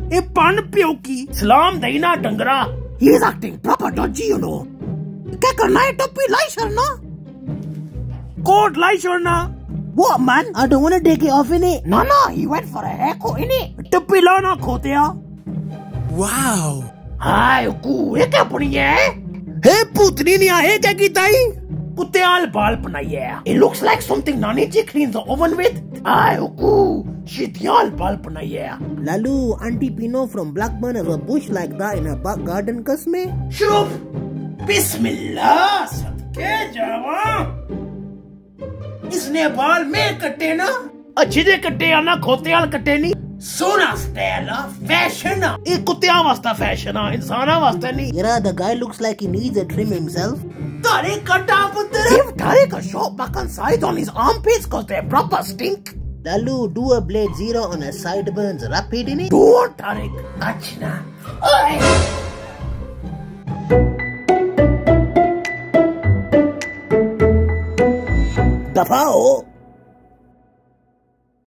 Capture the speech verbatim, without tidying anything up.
ए पन प्यो की सलाम देना डंगरा। He is acting proper dodgy, you know. क्या करना है टप्पी लाई शरना? कोट लाई शरना? What man? I don't wanna take it off in it. No no, he went for a haircut in it. टप्पी लाना खोतिया। Wow. हाय कू ये क्या बनी है? हे पुतनी नहीं आए क्या की ताई? कुत्ते आल बाल बनाई है। It looks like something नानी जी cleans the oven with. हाय कू शीतियाल बाल बनाई है। Lalu, Auntie Pino from Blackburn has a bush like that in her back garden कसमे? शुभ बिस्मिल्लाह सबके जावा। इसने बाल में कटे ना अच्छे दे कटे आना खोतियाल कटे नहीं। सोना स्टाइल फैशन ये कुत्तियां वास्ता फैशन है इंसाना वास्ता नहीं। Yeah, the guy looks like he needs a trim himself. तारे कटा पुत्र। Give Tariq a short back on side on his armpits cause they proper stink. Lalu, do a blade zero on a sideburns rapid in it. Don't Tariq, kachna. दफा हो।